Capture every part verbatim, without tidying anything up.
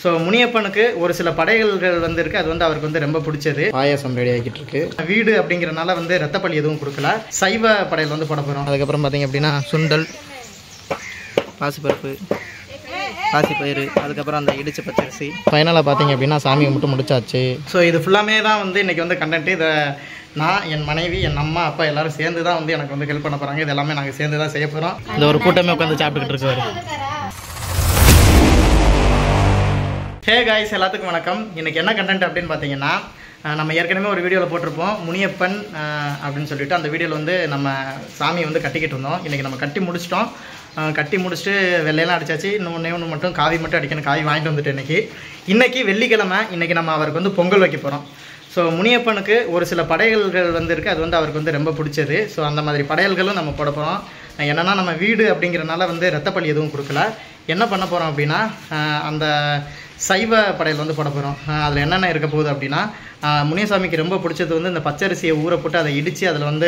So முனியப்பனுக்கு ஒரு சில படையல்கள் வந்துருக்கு, அது வந்து அவருக்கு வந்து ரொம்ப பிடிச்சது. பாயாசம் ரெடி ஆகிட்டு இருக்கு. வீடு அப்படிங்கிறனால வந்து ரத்தப்பள்ளி எதுவும் கொடுக்கல, சைவ படையல் வந்து போட போகிறோம். அதுக்கப்புறம் பார்த்தீங்க அப்படின்னா சுண்டல், பாசிப்பருப்பு, பாசிப்பயிறு, அதுக்கப்புறம் அந்த இடிச்ச பச்சரிசி. ஃபைனலாக பார்த்தீங்க அப்படின்னா சாமியை மட்டும் முடிச்சாச்சு. ஸோ இது ஃபுல்லாமே தான் வந்து இன்றைக்கி வந்து கண்டென்ட்டு. இதை நான், என் மனைவி, என் அம்மா, அப்பா எல்லோரும் சேர்ந்து தான் வந்து எனக்கு வந்து ஹெல்ப் பண்ண போகிறாங்க. இது எல்லாமே நாங்கள் சேர்ந்து தான் செய்ய போகிறோம். இந்த ஒரு கூட்டமே உட்காந்து சாப்பிட்டுக்கிட்டு இருக்காரு. ஹே காய்ஸ், எல்லாத்துக்கும் வணக்கம். இன்றைக்கி என்ன கண்டென்ட் அப்படின்னு பார்த்தீங்கன்னா, நம்ம ஏற்கனவே ஒரு வீடியோவில் போட்டிருப்போம் முனியப்பன் அப்படின்னு சொல்லிட்டு. அந்த வீடியோவில் வந்து நம்ம சாமியை வந்து கட்டிக்கிட்டு இருந்தோம். இன்றைக்கி நம்ம கட்டி முடிச்சிட்டோம். கட்டி முடிச்சுட்டு வெள்ளையெல்லாம் அடித்தாச்சு. இன்னும் ஒன்றே ஒன்று மட்டும் காவி மட்டும் அடிக்கணும். காவி வாங்கிட்டு வந்துட்டு இன்றைக்கி இன்றைக்கி வெள்ளிக்கிழமை. இன்றைக்கி நம்ம அவருக்கு வந்து பொங்கல் வைக்க போகிறோம். ஸோ முனியப்பனுக்கு ஒரு சில படையல்கள் வந்துருக்கு, அது வந்து அவருக்கு வந்து ரொம்ப பிடிச்சது. ஸோ அந்த மாதிரி படையல்களும் நம்ம போட போகிறோம். என்னென்னா நம்ம வீடு அப்படிங்கிறனால வந்து ரத்தப்பள்ளி எதுவும் கொடுக்கல. என்ன பண்ண போகிறோம் அப்படின்னா, அந்த சைவ படையல் வந்து போட போகிறோம். அதில் என்னென்ன இருக்க போகுது அப்படின்னா, முனியசாமிக்கு ரொம்ப பிடிச்சது வந்து இந்த பச்சரிசியை ஊற போட்டு அதை இடித்து அதில் வந்து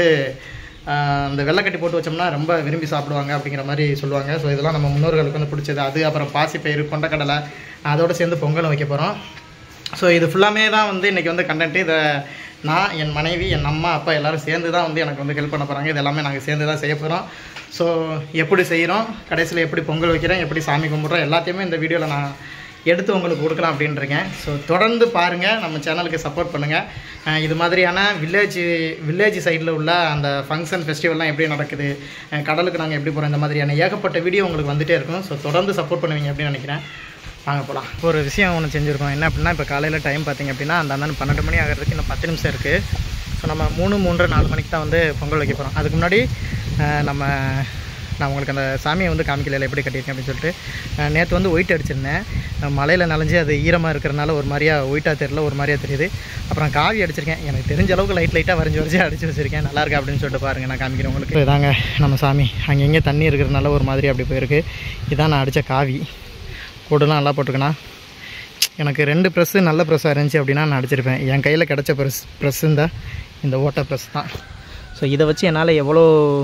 அந்த வெள்ளைக்கட்டி போட்டு வச்சோம்னா ரொம்ப விரும்பி சாப்பிடுவாங்க அப்படிங்கிற மாதிரி சொல்லுவாங்க. ஸோ இதெல்லாம் நம்ம முன்னோர்களுக்கு வந்து பிடிச்சது. அது அப்புறம் பாசிப்பயிறு, கொண்டக்கடலை, அதோடு சேர்ந்து பொங்கல் வைக்க போகிறோம். ஸோ இது ஃபுல்லாமே தான் வந்து இன்றைக்கி வந்து கண்டென்ட்டு. இதை நான், என் மனைவி, என் அம்மா, அப்பா எல்லோரும் சேர்ந்து தான் வந்து எனக்கு வந்து ஹெல்ப் பண்ண போகிறாங்க. இது எல்லாமே நாங்கள் சேர்ந்து தான் செய்ய போகிறோம். ஸோ எப்படி செய்கிறோம், கடைசியில் எப்படி பொங்கல் வைக்கிறோம், எப்படி சாமி கும்பிட்றோம், எல்லாத்தையுமே இந்த வீடியோவில் நான் எடுத்து உங்களுக்கு கொடுக்கலாம் அப்படின்ட்டுருக்கேன். ஸோ தொடர்ந்து பாருங்கள், நம்ம சேனலுக்கு சப்போர்ட் பண்ணுங்கள். இது மாதிரியான வில்லேஜ் வில்லேஜ் சைடில் உள்ள அந்த ஃபங்க்ஷன் ஃபெஸ்டிவல்லாம் எப்படி நடக்குது, கடலுக்கு நாங்கள் எப்படி போகிறோம், இந்த மாதிரியான ஏகப்பட்ட வீடியோ உங்களுக்கு வந்துகிட்டே இருக்கும். ஸோ தொடர்ந்து சப்போர்ட் பண்ணுவீங்க அப்படின்னு நினைக்கிறேன். வாங்க போகலாம். ஒரு விஷயம் ஒன்று செஞ்சுருக்கோம். என்ன அப்படின்னா, இப்போ காலையில் டைம் பார்த்திங்க அப்படின்னா அந்த அண்ணன் பன்னெண்டு மணி ஆகிறதுக்கு இன்னும் பத்து நிமிஷம் இருக்குது. ஸோ நம்ம மூணு மூன்று நாலு மணிக்கு தான் வந்து பொங்கல் வைக்க போகிறோம். அதுக்கு முன்னாடி நம்ம நான் உங்களுக்கு அந்த சாமியை வந்து காமிக்கல எப்படி கட்டியிருக்கேன் அப்படின்னு சொல்லிட்டு. நேற்று வந்து ஒயிட் அடிச்சிருந்தேன். மலையில் நனைஞ்சு அது ஈரமாக இருக்கிறனால ஒரு மாதிரியாக ஒயிட்டாக தெரியல, ஒரு மாதிரியாக தெரியுது. அப்புறம் காவி அடிச்சிருக்கேன். எனக்கு தெரிஞ்ச அளவுக்கு லைட் லைட்டாக வரைஞ்சி வரைஞ்சி அடிச்சு வச்சுருக்கேன். நல்லா இருக்கா அப்படின்னு சொல்லிட்டு பாருங்கள், நான் காமிக்கிறேன் உங்களுக்கு. இதாங்க நம்ம சாமி. அங்கே எங்கே தண்ணி இருக்கிறதுனால ஒரு மாதிரி அப்படி போயிருக்கு. இதான் நான் அடித்த காவி. கூடலாம் நல்லா போட்டிருக்கேண்ணா. எனக்கு ரெண்டு ப்ரெஸ்ஸு நல்ல ப்ரெஸ்ஸாக இருந்துச்சு அப்படின்னா நான் அடிச்சிருப்பேன். என் கையில் கிடச்ச ப்ரெஸ் ப்ரெஸ் இந்த இந்த ஓட்டை ப்ரெஸ் தான். ஸோ இதை வச்சு என்னால் எவ்வளோ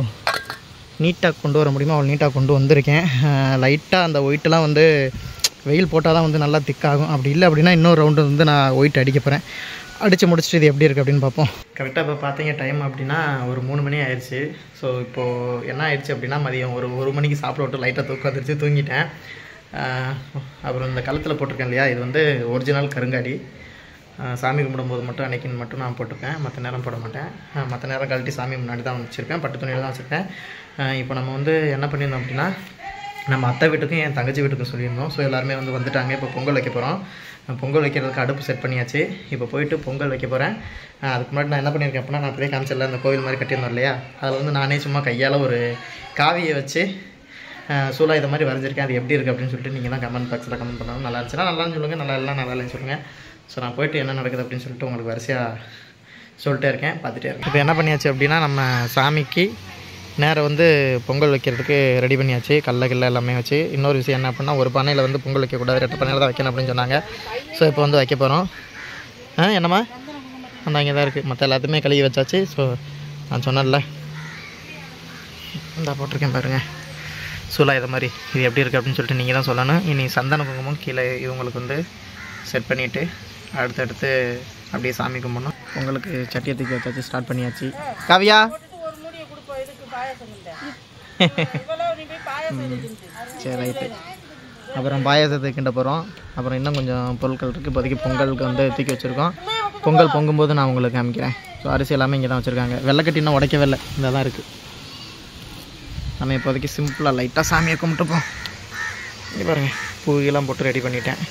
நீட்டாக கொண்டு வர முடியுமோ அவ்வளோ நீட்டாக கொண்டு வந்திருக்கேன். லைட்டாக அந்த ஒயிட்டெலாம் வந்து வெயில் போட்டால் தான் வந்து நல்லா திக்காகும். அப்படி இல்லை அப்படின்னா இன்னொரு ரவுண்டு வந்து நான் ஒயிட் அடிக்க போகிறேன். அடித்து முடிச்சுட்டு இது எப்படி இருக்குது அப்படின்னு பார்ப்போம். கரெக்டாக இப்போ பார்த்தீங்க டைம் அப்படின்னா ஒரு மூணு மணி ஆயிடுச்சு. ஸோ இப்போது என்ன ஆயிடுச்சு அப்படின்னா, மதியம் ஒரு ஒரு மணிக்கு சாப்பிட விட்டு லைட்டாக தூக்கம் வந்துருச்சு, தூங்கிட்டேன். அப்புறம் இந்த கழுத்தில் போட்டிருக்கேன் இல்லையா, இது வந்து ஒரிஜினல் கருங்காடி. சாமி கும்பிடும்போது மட்டும் அன்னைக்குன்னு மட்டும் நான் போட்டுப்பேன், மற்ற நேரம் போட மாட்டேன். மற்ற நேரம் கழட்டி சாமி முன்னாடி தான் வச்சுருப்பேன், பட்டு துணியில் தான் வச்சுருப்பேன். இப்போ நம்ம வந்து என்ன பண்ணியிருந்தோம் அப்படின்னா, நம்ம அத்தை வீட்டுக்கும் என் தங்கச்சி வீட்டுக்கும் சொல்லியிருந்தோம். ஸோ எல்லாருமே வந்து வந்துட்டாங்க. இப்போ பொங்கல் வைக்க போகிறோம். பொங்கல் வைக்கிறதுக்கு அடுப்பு செட் பண்ணியாச்சு. இப்போ போயிட்டு பொங்கல் வைக்க போகிறேன். அதுக்கு முன்னாடி நான் என்ன பண்ணியிருக்கேன் அப்படின்னா, நான் அப்படியே காமிச்சிடல, அந்த கோவில் மாதிரி கட்டியிருந்தோம் இல்லையா, அதில் வந்து நானே சும்மா கையால் ஒரு காவியை வச்சு சூலா இதை மாதிரி வரைஞ்சிருக்கேன். அது எப்படி இருக்குது அப்படின்னு சொல்லிட்டு நீங்கள் தான் கமெண்ட் பாக்ஸில் கமெண்ட் பண்ணணும். நல்லா இருந்துச்சுன்னா நல்லான்னு சொல்லுங்கள், நல்லா இல்லை நல்லா இல்லைன்னு சொல்லுங்கள். ஸோ நான் போய்ட்டு என்ன நடக்குது அப்படின்னு சொல்லிட்டு உங்களுக்கு வரிசையாக சொல்லிட்டே இருக்கேன், பார்த்துட்டே இருக்கேன். இப்போ என்ன பண்ணியாச்சு அப்படின்னா, நம்ம சாமிக்கு நேரம் வந்து பொங்கல் வைக்கிறதுக்கு ரெடி பண்ணியாச்சு. கல்ல கில்ல எல்லாமே வச்சு. இன்னொரு விஷயம் என்ன அப்படின்னா, ஒரு பானையில் வந்து பொங்கல் வைக்கக்கூடாது, ரெண்டு பானையில் தான் வைக்கணும் அப்படின்னு சொன்னாங்க. ஸோ இப்போ வந்து வைக்க போகிறோம். ஆ என்னம்மா அந்த அங்கே தான் இருக்குது. மற்ற எல்லாத்தையுமே கழுவி வச்சாச்சு. ஸோ நான் சொன்னேன்ல, இந்த போட்டிருக்கேன் பாருங்கள் சூலா இதை மாதிரி. இது எப்படி இருக்குது அப்படின்னு சொல்லிட்டு நீங்கள் தான் சொல்லணும். இனி சந்தன குங்குமம் கீழே இவங்களுக்கு வந்து செட் பண்ணிவிட்டு அடுத்தடுத்து அப்படியே சாமி கும்பிடணும். உங்களுக்கு சட்டியை தூக்கி வச்சாச்சு, ஸ்டார்ட் பண்ணியாச்சு. காவியா சரி ரைட்டு. அப்புறம் பாயாசத்தை கிண்ட போகிறோம். அப்புறம் இன்னும் கொஞ்சம் பொருட்கள் இருக்குது. இப்போதைக்கு பொங்கலுக்கு வந்து தூக்கி வச்சுருக்கோம். பொங்கல் பொங்கும்போது நான் உங்களுக்கு காமிக்கிறேன். ஸோ அரிசி எல்லாமே இங்கே தான் வச்சுருக்காங்க. வெள்ளைக்கட்டி இன்னும் உடைக்கவே இல்லை, இந்த தான் இருக்குது. நம்ம இப்போதைக்கு சிம்பிளாக லைட்டாக சாமியை கும்பிட்டுப்போம். இங்கே பாருங்கள், பூவெல்லாம் போட்டு ரெடி பண்ணிட்டேன்.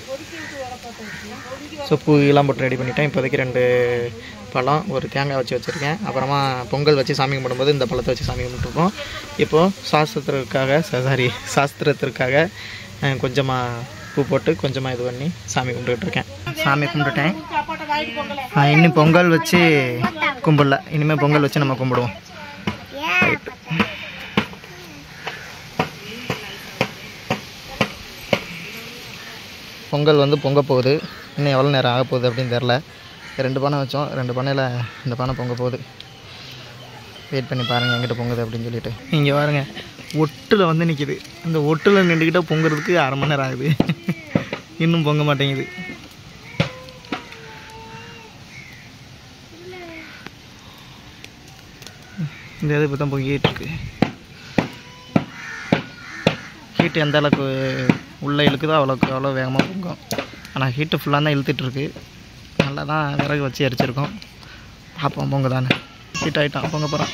ஸோ பூவெல்லாம் போட்டு ரெடி பண்ணிட்டேன். இப்போதைக்கு ரெண்டு பழம், ஒரு தேங்காய் வச்சு வச்சுருக்கேன். அப்புறமா பொங்கல் வச்சு சாமி கும்பிடும்போது இந்த பழத்தை வச்சு சாமி கும்பிட்டுருக்கோம். இப்போது சாஸ்திரத்திற்காக சாரி சாஸ்திரத்திற்காக கொஞ்சமாக பூ போட்டு கொஞ்சமாக இது பண்ணி சாமி கும்பிட்டுருக்கேன். சாமி கும்பிட்டுட்டேன். இன்னும் பொங்கல் வச்சு கும்பிடல, இனிமேல் பொங்கல் வச்சு நம்ம கும்பிடுவோம். ரைட்டு. பொங்கல் வந்து பொங்க போகுது. இன்னும் எவ்வளோ நேரம் ஆக போகுது அப்படின்னு தெரில. ரெண்டு பானை வச்சோம், ரெண்டு பானையில் இந்த பானை பொங்க போகுது. வெயிட் பண்ணி பாருங்கள் எங்கிட்ட பொங்குது அப்படின்னு சொல்லிட்டு. இங்கே பாருங்கள், ஒட்டில் வந்து நிற்கிது. இந்த ஒட்டில் நின்றுக்கிட்ட பொங்குறதுக்கு அரை மணி நேரம் ஆகுது. இன்னும் பொங்க மாட்டேங்குது. இந்த இது இப்போ தான் பொங்கிட்டு இருக்கு. ஹீட்டு எந்த அளவுக்கு உள்ளே இழுக்குதோ அவ்வளோக்கு அவ்வளோ வேகமாக பொங்கும். ஆனால் ஹீட்டு ஃபுல்லாக தான் இழுத்துட்ருக்கு. நல்லா தான் விறகு வச்சு எரிச்சிருக்கோம். பார்ப்போம் பொங்க தானே. ஹீட் ஆகிட்டான், பொங்க போகிறான்.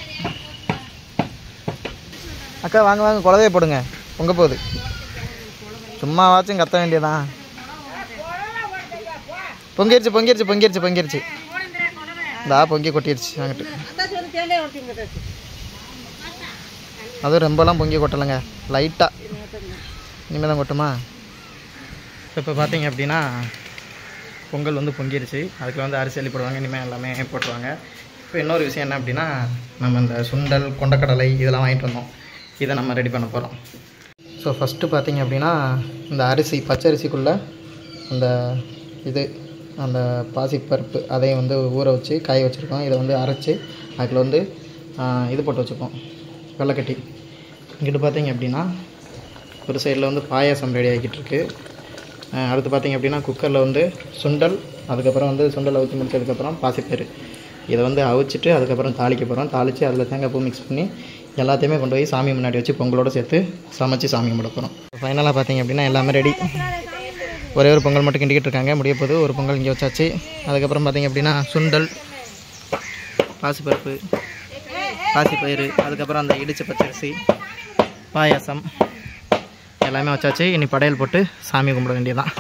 அக்கா வாங்க வாங்க, குழவையை போடுங்க, பொங்க போகுது. சும்மாவாச்சும் கத்த வேண்டியதான். பொங்கிருச்சு பொங்கிருச்சு பொங்கிருச்சு பொங்கிருச்சு இந்தா பொங்கி கொட்டிடுச்சு வாங்கிட்டு. அதுவும் ரொம்பலாம் பொங்கி கொட்டலைங்க, லைட்டாக. இனிமேல் தான் கொட்டுமா? இப்போ பார்த்தீங்க அப்படின்னா பொங்கல் வந்து பொங்கிருச்சு. அதுக்கு வந்து அரிசி அள்ளி போடுவாங்க, இனிமேல் எல்லாமே போட்டுருவாங்க. இப்போ இன்னொரு விஷயம் என்ன அப்படின்னா, நம்ம இந்த சுண்டல் கொண்டக்கடலை இதெல்லாம் வாங்கிட்டு வந்தோம். இதை நம்ம ரெடி பண்ண போகிறோம். ஸோ ஃபஸ்ட்டு பார்த்தீங்க அப்படின்னா இந்த அரிசி பச்சரிசிக்குள்ளே அந்த இது அந்த பாசிப்பருப்பு அதையும் வந்து ஊற வச்சு காய வச்சுருக்கோம். இதை வந்து அரைச்சி அதில் வந்து இது போட்டு வச்சுப்போம், வெள்ளைக்கட்டி. இங்கிட்டு பார்த்தீங்க அப்படின்னா ஒரு சைடில் வந்து பாயாசம் ரெடி ஆகிக்கிட்டு இருக்கு. அடுத்து பார்த்தீங்க அப்படின்னா குக்கரில் வந்து சுண்டல், அதுக்கப்புறம் வந்து சுண்டல் அவிச்சு முடிச்சதுக்கப்புறம் பாசிப்பயிறு இதை வந்து அவிச்சிட்டு அதுக்கப்புறம் தாளிக்க போகிறோம். தாளித்து அதில் தேங்காய் பூ மிக்ஸ் பண்ணி எல்லாத்தையுமே கொண்டு போய் சாமி முன்னாடி வச்சு பொங்கலோடு சேர்த்து சமைச்சு சாமி கும்பிட போகிறோம். ஃபைனலாக பார்த்தீங்க அப்படின்னா எல்லாமே ரெடி. ஒரே ஒரு பொங்கல் மட்டும் கிண்டிக்கிட்டு இருக்காங்க, முடிய போது. ஒரு பொங்கல் இங்கே வச்சாச்சு. அதுக்கப்புறம் பார்த்தீங்க அப்படின்னா சுண்டல், பாசிப்பருப்பு, பாசிப்பயிறு, அதுக்கப்புறம் அந்த இடிச்ச பச்சரிசி, பாயாசம் எல்லாமே வச்சாச்சு. இனி படையல் போட்டு சாமி கும்பிட வேண்டியதான்.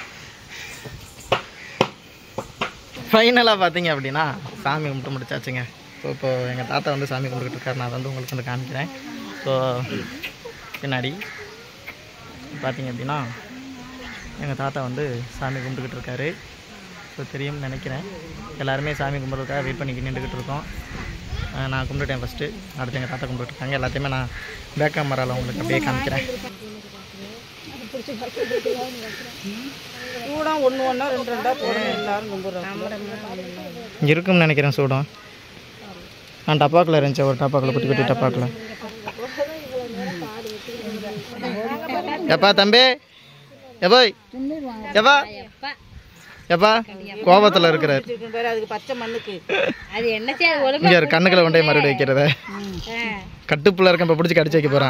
ஃபைனலாக பார்த்தீங்க அப்படின்னா சாமி கும்பிட்டு முடிச்சாச்சுங்க. ஸோ இப்போ எங்கள் தாத்தா வந்து சாமி கும்பிட்டுக்கிட்டு இருக்காரு. நான் வந்து உங்களுக்கு வந்து காமிக்கிறேன். ஸோ பின்னாடி பார்த்தீங்க அப்படின்னா எங்கள் தாத்தா வந்து சாமி கும்பிட்டுக்கிட்டு இருக்காரு. ஸோ தெரியும்னு நினைக்கிறேன். எல்லாருமே சாமி கும்பிட்றதுக்காக வெயிட் பண்ணி நின்றுக்கிட்டு இருக்கோம். நான் கும்பிட்டுட்டேன் ஃபஸ்ட்டு, அடுத்து எங்கள் தாத்தா கும்பிட்டுருக்காங்க. எல்லாத்தையுமே நான் பேக் கேமராவில் உங்களுக்கு அப்படியே காமிக்கிறேன். சூடம் ஒன்று ஒன்றா ரெண்டு ரெண்டாக போடுங்க, எல்லாரும் கும்பிட்றோம். இருக்குன்னு நினைக்கிறேன் சூடம். நான் டப்பாக்கில் இருந்துச்சு, ஒரு டப்பாக்கில் குட்டி குட்டி டப்பாக்கில். எப்பா தம்பி, எப்பாய் எப்பா எப்பா கோபத்தில் இருக்கிறார். அதுக்கு பச்சை மண்ணுக்கு அது என்ன இங்கே ஒரு கண்ணுக்களை கொண்டே மறுபடி வைக்கிறத கட்டுப்புள்ள இருக்க இப்போ பிடிச்சி கடிச்சு வைக்க போகிறான்.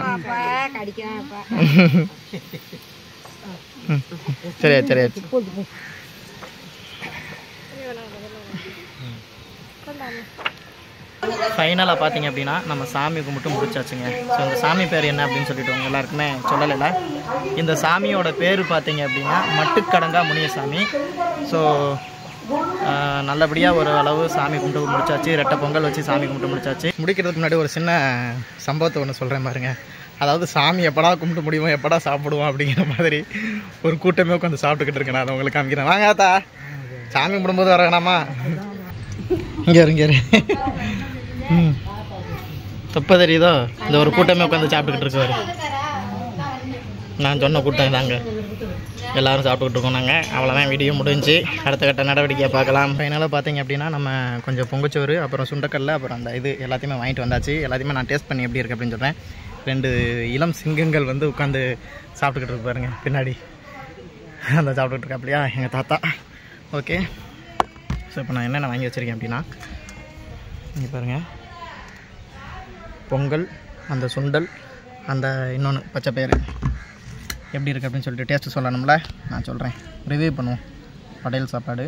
சரியா சரியா ஃபைனலாக பார்த்தீங்க அப்படின்னா நம்ம சாமி கும்பிட்டு முடிச்சாச்சுங்க. ஸோ இந்த சாமி பேர் என்ன அப்படின்னு சொல்லிட்டு உங்க எல்லாருக்குமே சொல்லலை. இந்த சாமியோட பேர் பார்த்தீங்க அப்படின்னா மட்டுக்கடங்கா முனியசாமி. ஸோ நல்லபடியாக ஒரு அளவு சாமி கும்பிட்டு முடிச்சாச்சு. ரெட்டை பொங்கல் வச்சு சாமி கும்பிட்டு முடிச்சாச்சு. முடிக்கிறதுக்கு முன்னாடி ஒரு சின்ன சம்பவத்தை ஒன்று சொல்கிறேன் பாருங்க. அதாவது சாமி எப்படா கும்பிட்டு முடியுமோ, எப்படா சாப்பிடுவோம் அப்படிங்கிற மாதிரி ஒரு கூட்டமே உட்காந்து சாப்பிட்டுக்கிட்டு இருக்கேன். நான் அதை உங்களுக்கு காமிக்கிறேன். வாங்க ஆத்தா, சாமி கும்பிடும்போது வர வேணாமா? இங்கே இங்கே ம் தப்ப தெரியுதோ, இந்த ஒரு கூட்டமே உட்காந்து சாப்பிட்டுக்கிட்டு இருக்காரு. நான் சொன்ன கூட்டம் தாங்க, எல்லோரும் சாப்பிட்டுக்கிட்டு இருக்கோம் நாங்கள். அவ்வளோதான், வீடியோ முடிஞ்சு. அடுத்த கட்ட நடவடிக்கையை பார்க்கலாம். ஃபைனலாக பார்த்தீங்க அப்படின்னா நம்ம கொஞ்சம் பொங்கச்சோறு, அப்புறம் சுண்டக்கல்ல, அப்புறம் அந்த இது எல்லாத்தையுமே வாங்கிட்டு வந்தாச்சு. எல்லாத்தையுமே நான் டேஸ்ட் பண்ணி எப்படி இருக்குது அப்படின்னு சொல்கிறேன். ரெண்டு இளம் சிங்கங்கள் வந்து உட்காந்து சாப்பிட்டுக்கிட்டு இருக்கு பாருங்க பின்னாடி. அந்த சாப்பிட்டுக்கிட்டு இருக்கா அப்படியா எங்கள் தாத்தா. ஓகே, ஸோ இப்போ நான் என்னென்ன வாங்கி வச்சுருக்கேன் அப்படின்னா, இங்கே பாருங்கள், பொங்கல், அந்த சுண்டல், அந்த இன்னொன்று பச்சை பயிறு எப்படி இருக்குது அப்படின்னு சொல்லிட்டு டேஸ்ட்டு சொல்லணும்ல, நான் சொல்கிறேன். ரிவ்யூ பண்ணுவோம். படையல் சாப்பாடு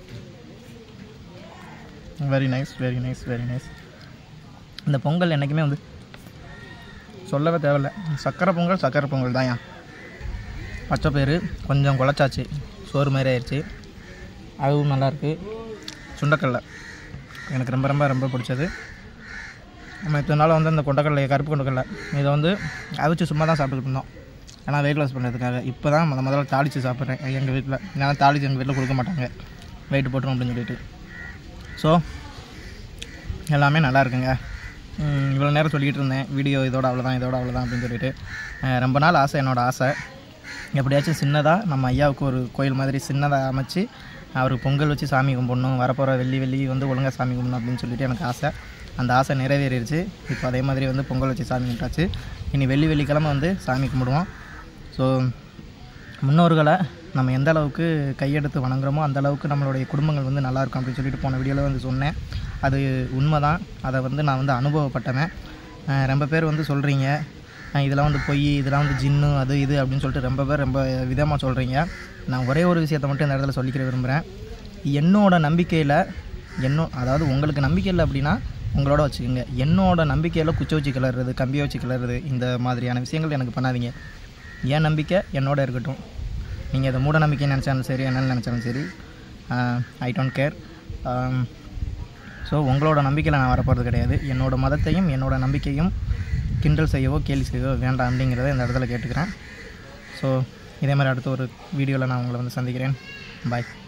very nice very nice very nice. இந்த பொங்கல் என்றைக்குமே வந்து சொல்லவே தேவையில்லை. சக்கரை பொங்கல் சக்கரை பொங்கல் தான். ஏன் பச்சை பயிறு கொஞ்சம் குழச்சாச்சு, சோறு மாதிரி ஆயிடுச்சு. அதுவும் நல்லாயிருக்கு. சுண்டக்கடலை எனக்கு ரொம்ப ரொம்ப ரொம்ப பிடிச்சது. நம்ம இத்தனை நாள் வந்து அந்த கொண்டக்கடலை, கருப்பு கொண்டக்கடலை, இதை வந்து அவிச்சு சும்மா தான் சாப்பிட்டுக்கிட்டு இருந்தோம். ஏன்னா வெயிட் லாஸ் பண்ணுறதுக்காக. இப்போ தான் முத முதல்ல தாளித்து சாப்பிட்றேன் எங்கள் வீட்டில். ஏன்னா தாளித்து எங்கள் வீட்டில் கொடுக்க மாட்டாங்க, வெயிட் போட்டுரும் அப்படின்னு சொல்லிட்டு. ஸோ எல்லாமே நல்லா இருக்குங்க. இவ்வளோ நேரம் சொல்லிக்கிட்டு இருந்தேன் வீடியோ இதோட அவ்வளோதான் இதோட அவ்வளோதான் அப்படின்னு சொல்லிட்டு. ரொம்ப நாள் ஆசை, என்னோடய ஆசை, எப்படியாச்சும் சின்னதாக நம்ம ஐயாவுக்கு ஒரு கோயில் மாதிரி சின்னதாக அமைச்சு அவருக்கு பொங்கல் வச்சு சாமி கும்பிடணும், வரப்போகிற வெள்ளி வெள்ளி வந்து ஒழுங்காக சாமி கும்பிடணும் அப்படின்னு சொல்லிட்டு எனக்கு ஆசை. அந்த ஆசை நிறைவேறிடுச்சு. இப்போ அதே மாதிரி வந்து பொங்கல் வச்சு சாமி கும்பிட்டாச்சு. இனி வெள்ளி வெள்ளிக்கிழமை வந்து சாமி கும்பிடுவோம். ஸோ முன்னோர்களை நம்ம எந்த அளவுக்கு கையெடுத்து வணங்குறோமோ அந்த அளவுக்கு நம்மளுடைய குடும்பங்கள் வந்து நல்லாயிருக்கும் அப்படின்னு சொல்லிட்டு போன வீடியோவில் வந்து சொன்னேன். அது உண்மை தான். அதை வந்து நான் வந்து அனுபவப்பட்டவன். ரொம்ப பேர் வந்து சொல்கிறீங்க இதெல்லாம் வந்து பொய், இதெல்லாம் வந்து ஜின்னு அது இது அப்படின்னு சொல்லிட்டு ரொம்ப பேர் ரொம்ப விதமாக சொல்கிறீங்க. நான் ஒரே ஒரு விஷயத்தை மட்டும் இந்த இடத்துல சொல்லிக்கிற விரும்புகிறேன். என்னோட நம்பிக்கையில் என்னோ அதாவது உங்களுக்கு நம்பிக்கை இல்லை அப்படின்னா உங்களோட வச்சுக்கோங்க. என்னோட நம்பிக்கையில் குச்சை வச்சு கிளறது, கம்பியை வச்சு கிளறது, இந்த மாதிரியான விஷயங்கள் எனக்கு பண்ணாதீங்க. என் நம்பிக்கை என்னோட இருக்கட்டும். நீங்கள் அதை மூட நம்பிக்கைன்னு நினச்சாலும் சரி, என்னென்னு நினச்சாலும் சரி, ஐ டோன்ட் கேர். ஸோ உங்களோட நம்பிக்கையில் நான் வரப்போகிறது கிடையாது. என்னோடய மதத்தையும் என்னோடய நம்பிக்கையும் கிண்டல் செய்யவோ கேலி செய்யவோ வேண்டாம் அப்படிங்கிறத இந்த இடத்துல கேட்டுக்கிறேன். ஸோ இதே மாதிரி அடுத்த ஒரு வீடியோவில் நான் உங்களை வந்து சந்திக்கிறேன். பாய்.